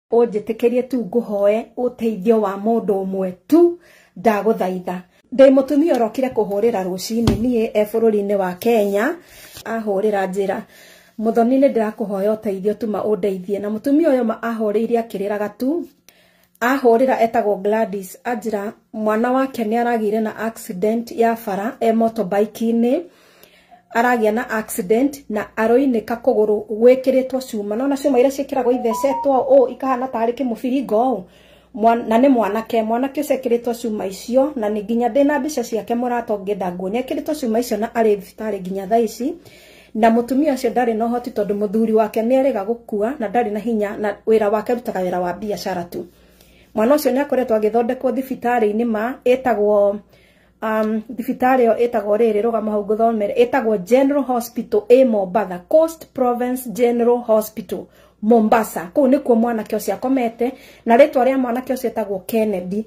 Unjitikirie tu nguhoe uteithio wa mundu umwe tu ndaguthaitha. Ndi mutumia urokire kuhurira rucini nie bururi-ini wa Kenya ahurira njira Muthoni ni ndirakuhoya uteithio tuma undeithie na mutumia uyo ahuriire akiriraga tu ahurira etagwo Gladys ajira mwana wake ni aragire na accident ya bara motorbike-ini aragia na accident na aroinika kuguru gwikiritwo cuma no na cuma ira ciekiragwo ithecetwo ikahana tari kimubiringo na ni mwanake ucekiritwo cuma icio na ni nginya ndina mbica ciake murato ngenda nguone ekiritwo cuma icio na ari thibitari nginya thaa ici na mutumia ucio ndari no hoti tondu muthuri wake ni arega gukua na ndari na hinya na wira wake rutaga wira wa biashara tu. Mwana ucio ni akoretwo agithondekwo thibitari-ini etagwo thibitari yo etagwo riri rugama hau nguthomere etagwo General Hospital Mombasa, Coast Province General Hospital Mombasa. Kuu nikuo mwanake ucio akomete na ritwa ria mwanake ucio etagwo Kennedy.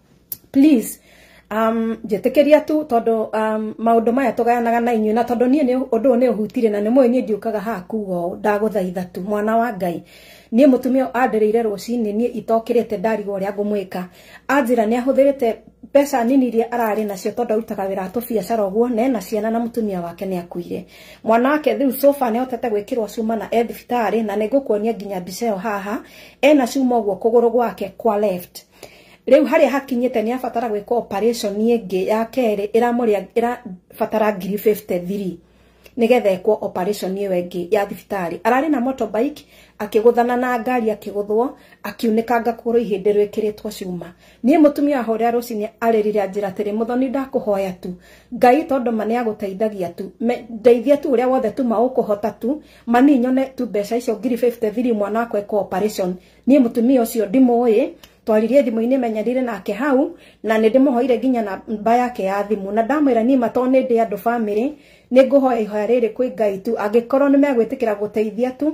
Please jetikiria tu tondu maundu maya tugayanaga na inyu na tondu nie ni undu ni uhutire na ni mwe nie ndiukaga ha kugo ndaguthaitha tu mwana wa Ngai nie mutumia andireire rucini nie itokirite ndarigo ria ngumwika anjira ni ahuthirite pesa nini iria arari nacio tondu arutaga wira tu biashara uguo na ena ciana na mutumia wake ni akuire mwana wake thiu sofa ni hotete gwikirwo cuma na thibitari na nigukuonia nginya mbica yo haha ena cuma uguo kuguru gwake kwa left. Riu haria hakinyite ni abatara gwika operation ingi ya keri ira fatara 53 nigetha ekwo operation iyo ingi ya thibitari arari na motorbike akiguthana na ngari akiguthwo akiunikanga kuguru ihinde rwekiritwo cuma nie mutumia horia rucini aririra njira tiri Muthoni ndakuhoya tu Ngai tondu mani aguteithagia tu ndeithia tu uria wothe tu maukuhota tu mani nyone tu mbeca icio 53 mwana wakwa ekwo operation nie mutumia ucio ndimoi twaririe thimu-ini menyarire nake hau na ni ndimuhoire nginya na namba yake ya thimu na ndamwira ni matone ndi andu family ni nguhoya ihoya riri kwi Ngai tu angikorwo ni megwitikira guteithia tu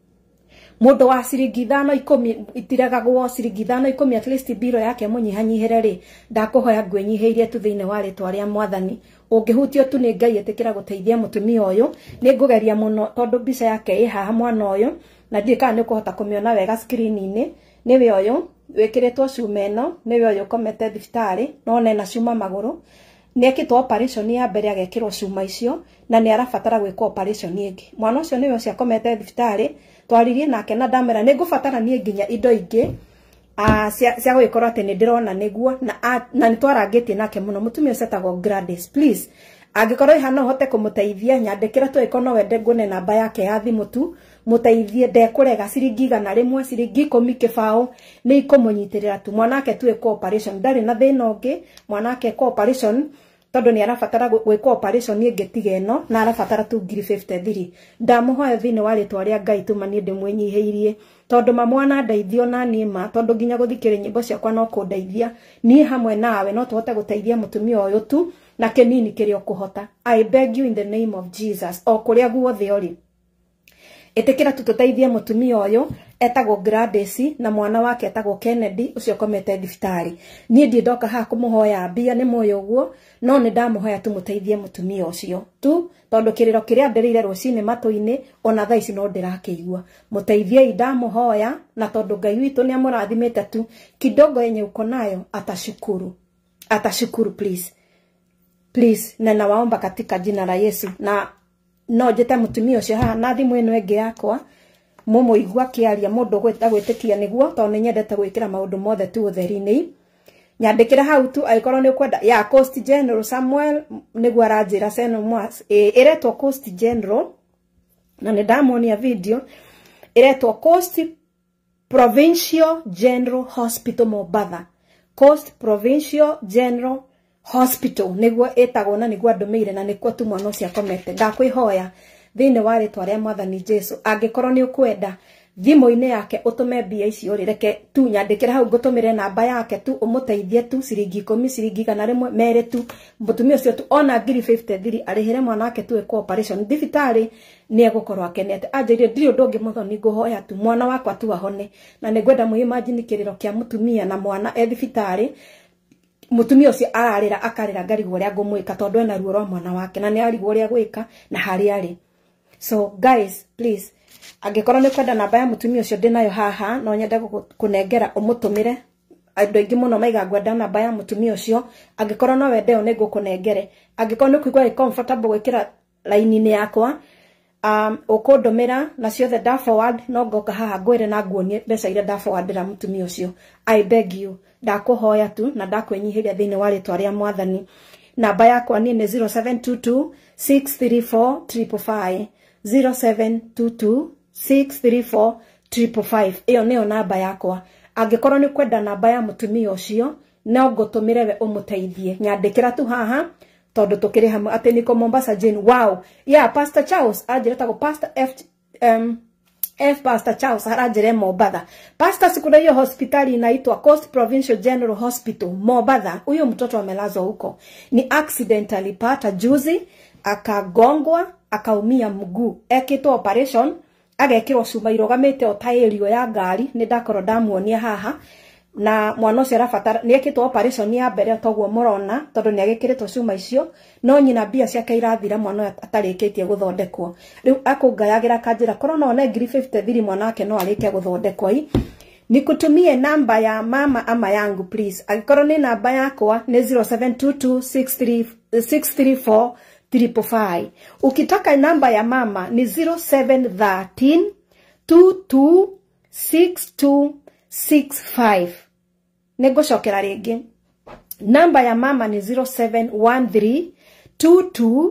mundu wa ciringi 5-10 itiragagwo ciringi 5-10 at least biro yake munyihanyihire ri ndakuhoya ngwenyihiirie tu thiine wa ritwa ria Mwathani ungihutio tu ni Ngai etikira guteithia mutumia uyu ni ngugeria muno tondu mbica yake i haha mwana uyu na ndika ni kuhota kumiona wega screen-ini niwe uyu wikiritwo cuma eno niwe uyu komete thibitari no nena cuma maguru ni ekitwo operation ya mbere agekirwo cuma icio na ni arabatara gwika operation ingi mwana ucio niwe ucio komete thibitari twaririe nake na ndamera ni ngubatara nie nginya indo ingi cia gwikorwo ati ni ndirona niguo na ni twarangitie nake muno mutumia ucetagwo Gladys. Please angikorwo ihana hote kumuteithia nyandikira tu ikono wende ngune namba yake ya thimu tu muteithie ndekurega ciringi 100 ciringi 10 kibao ni ikumunyitirira tu mwanake tu eko operation ndari na thina ungi mwanake eko operation tondu ni arabatara gwika operation ingi tigeno na arabatara tu 53 ndamuhoya thini wa ritwa ria Ngai tu mani ndimwenyihiirie tondu mamwana ndeithio na nima tondu nginya guthikire nyimbo ciakwa no kundeithia nie hamwe nawe no tuhote guteithia mutumia uyu tu na kenini kirio kuhota. I beg you in the name of Jesus o kuria guothe uri etekira tututeithie mutumia uyu etagwo Gladys na mwana wake etagwo Kennedy ucio komete thibitari nie ndi ndoka ha kumuhoya mbia ni moyo guo no ni ndamuhoya tumuteithie mutumia ucio tu tondu kiriro kiria ndirire rucini matu-ini ona thaa ici no ndirakiigua muteithie ndamuhoya na tondu Ngai witu ni amurathimite tu kidogo yenye uko nayo atashukuru please na nawaomba katika jina la Yesu na no jete mutumia ucio ha na thimu ino ingi yakwa mumuigua kiaria mundu gwitikia niguo tondu nyendete gwikira maundu mothe tu utheri-ini nyandikira hau tu aikorwo ni kwenda ya Coast General Samuel niguo aranjira seno mwas iretwo Coast General na ni ndamonia video iretwo Coast Provincial General Hospital Mombasa, Coast Provincial General Hospital niguo etagwo na niguo andumeire na nikuo tu mwana ucio akomete ndakwihoya thiine wa ritwa ria Mwathani Jesu angikorwo ni ukwenda thimu-ini yake utume mbia icio reke tu nyandikira hau ngutumire namba yake tu umuteithie tu ciringi 10 ciringi 100 mere tu mutumia ucio tu ona 53 arihire mwana wake tu eko operation thibitari ni egukorwo akenete anjire ndiri undu ungi Muthoni nguhoya tu mwana wakwa tu ahone na ningwenda mu imagine kiriro kia mutumia na mwana thibitari mutumia ucio ararira akarira ngarigo ria ngumwika tondu ena ruo rwa mwana wake na ni arigwo ria gwika na hari ari. So guys, please Angikorwo ni kwenda namba ya mutumia ucio ndinayo haha no nyende kunengera umutumire. Andu aingi muno maiga ngwenda namba ya mutumia ucio. Angikorwo no wende one ngukunengere. Angikorwo ni kuigwa comfortable gwikira line-ini yakwa ukundumira na ciothe da forward no ngoka haha ngwire na nguonie mbeca ire da forwardira mutumia ucio. I beg you, ndakuhoya tu na ndakwenyihiria thiini wa ritwa ria Mwathani. Namba yakwa ni 0722 634 555 0722 634 555. Iyo niyo namba yakwa. Angikorwo ni kwenda namba ya mutumia ucio no ngutumire we umuteithie. Nyandikira tu haha tondu tukiri hamwe ati niko Mombasa Jane. Wow, yeah, Pastor Charles ajireta go Pastor F Pastor Charles arajire Mombasa. Pastor sikuna hiyo hospitali inaitwa Coast Provincial General Hospital Mombasa. Huyo mtoto amelazwa huko. Ni accident alipata juzi, akagongwa, akaumia mguu. Ekitwa operation, agekirwo cuma irogamite o tailio ya ngari, ni ndakoro ndamuonia haha. Na mwana ucio arabatara ni ekitwo operation ya mbere toguo murona tondu ni agekiritwo cuma icio no nyina bia ciake irathira mwana atarikitie guthondekwo. Riu akungayagira kanjira korwo no ne ngiri 53 mwana wake no arike guthondekwo. Nikutumie namba ya mama ama yangu please. Agikorwo ni namba yakwa ni 0722 634 555. Ukitaka namba ya mama ni 0713 22 6265. Nego shokera ringi. Namba ya mama ni 0713 22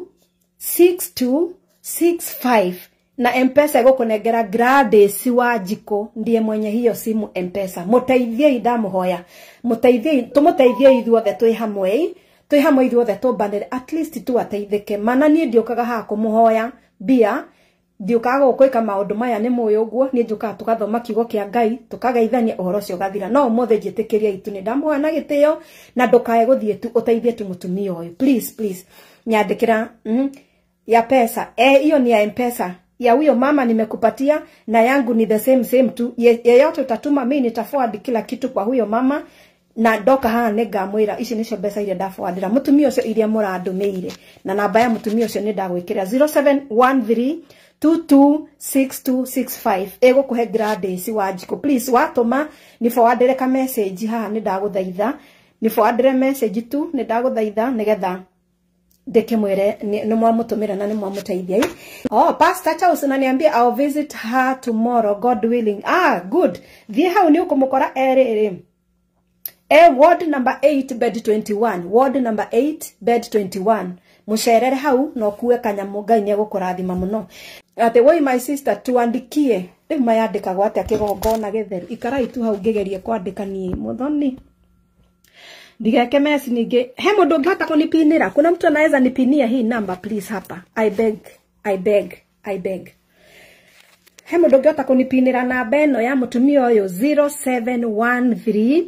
6265. Na M-Pesa gukunengera Gladys wa Jiko ndiye mwenye hiyo simu M-Pesa. Muteithie ndamuhoya. Muteithie tumuteithie ithuothe twi hamwe ithuothe tubanire at least tu ateithike. Mana nie ndiokaga ha kumuhoya bia ndiukaga gukwika maundu maya ni muyo uguo ni njuka tugathoma kiugo kia Ngai tukageithania uhoro cio gathira no mothe njitikiria itu ni ndamuha na gitio na ndukae guthie tu uteithie tu mutumia uyu please nyandikira ya pesa hiyo ni ya M-Pesa ya huyo mama nimekupatia na yangu ni the same tu yeyote utatuma mimi nitaforward kila kitu kwa huyo mama na ndoka haha ngamwira ici nicio mbeca ire ndaforwardira mutumia ucio iria murandumiire na namba ya mutumia ucio ni ndagwikira 0713 226265 ego kuhe Gladys wa Jiko please watuma ni forwardire ka message haha ni ndaguthaitha ni forwardire message tu ni ndaguthaitha nigetha ndikimwire ni mwamutumira na ni mwamuteithia. Pastor Charles ananiambia I'll visit her tomorrow God willing. Good. Thie hau ni ukumukora ward number 8 bed 21. Ward number 8 bed 21. Musherere hau no kuwe kanyamu Ngai ni agukurathima muno. Ate woi my sister tuandikie. Riu mayandika gwate akigongona getheru. Ikarai tu hau ngegerie kwandika ni Muthoni. Ndigeke mesi ninge. He mundu ngihota kunipinira. Kuna mtu anaweza nipinia hii namba please hapa. I beg. He mundu ngihota kunipinira namba eno ya mutumia uyu 0713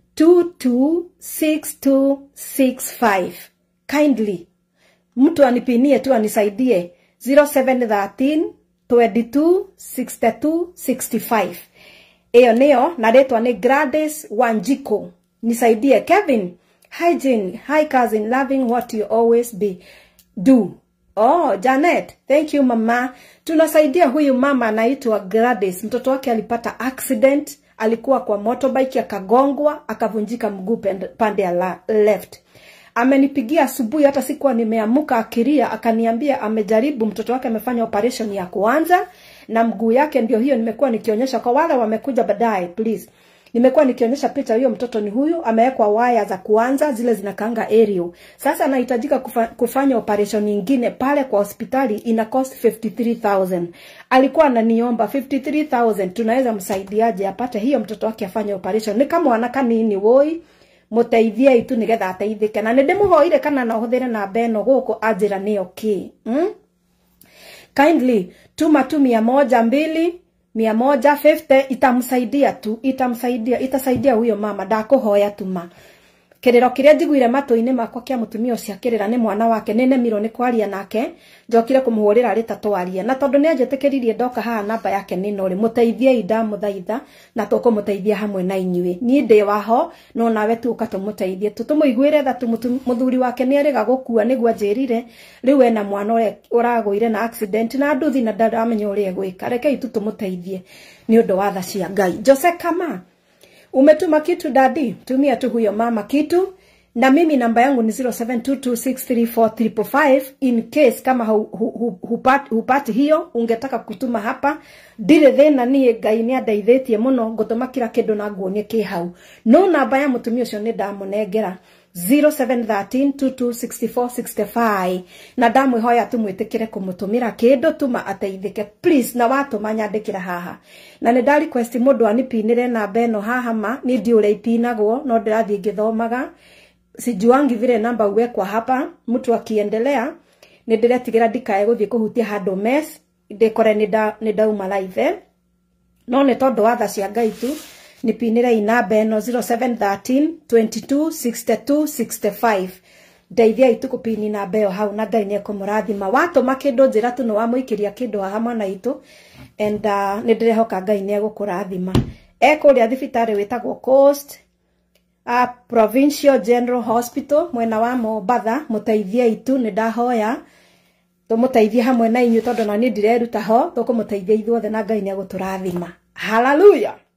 226265. Kindly mtu anipinie tu anisaidie 0713 22 62 65. Eyo neo na retwa ni Gladys Wanjiko. Nisaidie Kevin. Hi Jane. Hi cousin. Loving what you always do. Janet. Thank you mama. Tunasaidia huyu mama anaitwa Gladys. Mtoto wake alipata accident. Alikuwa kwa motorbike akagongwa, akavunjika mguu pande ya left. Amenipigia asubuhi hata sikuwa nimeamuka akilia akaniambia amejaribu mtoto wake amefanya operation ya kwanza na mguu yake ndio hiyo nimekuwa nikionyesha kwa wale wamekuja baadaye please. Nimekuwa nikionyesha picha hiyo mtoto ni huyu amewekwa waya za kwanza zile zinakaanga aerial. Sasa anahitajika kufanya operation nyingine pale kwa hospitali ina cost 53,000. Alikuwa ananiomba 53,000 tunaweza msaidiaje apate hiyo mtoto wake afanye operation. Ni kama wanaka nini woi muteithie itu nigetha ateithike na ndimuhoire kana no huthire na beno guku ajira ni okay. Kindly tuma tu 100 150 itamsaidia tu itasaidia huyo mama ndakuhoya tuma kiriro kiria njiguire matũ-inĩ makwa kia mutumia ucio akirira ni mwana wake nene miro ni kwaria nake njokire kumuhurira ari tatwaria na tondu ni anjetekeririe ndoka haha namba yake ni nori muteithie ndamuthaitha na tukumuteithia hamwe na inyuĩ ni ndi waho no nawe tu ukatumuteithie tutumuiguire tha muthuri wake ni ariga gukua niguo njirire riu ena mwana uragũire na accident na nduthi na ndaramenya uria gwika rekei tutumuteithie ni undu wa tha cia Ngai. Jose kama umetuma kitu dadi, tumia tu huyo mama kitu, na mimi namba yangu ni 0722634555 in case kama hupati hiyo ungetaka kutuma hapa dire thena ni Ngai ni andeithĩtie muno ngutuma kila kindu na nguonie ki hau no namba ya mutumia ucio ni ndamunengera 0713226465 na ndamwihoya tumwitikire kumutumira kindu tuma ateithike please na watu manyandikira haha na ni da request mundu anipinire namba eno haha ma ni ndi ule ipinagwo no ndirathie ngithomaga sijuangi vile namba uwekwa hapa mtu akiendelea ni ndiretigira ndikae guthie kuhutia handu mess ndikore ni dauma live no ni tondu wa tha cia Ngai tu nipinire inamba eno 0713226265 ndeithia itu kupini namba yo hau na Ngai ni ekumurathima watu makindu njira tu no wamuikiria kindu haha mwana itu and ni ndirehoka Ngai ni egukurathima ekuria thibitari witagwo Coast Provincial General Hospital mwena wa Mombatha muteithia itu ni ndahoya tumuteithie hamwe na inyu tondu na ni ndireruta ho tukumuteithia ithuothe na Ngai ni eguturathima hallelujah.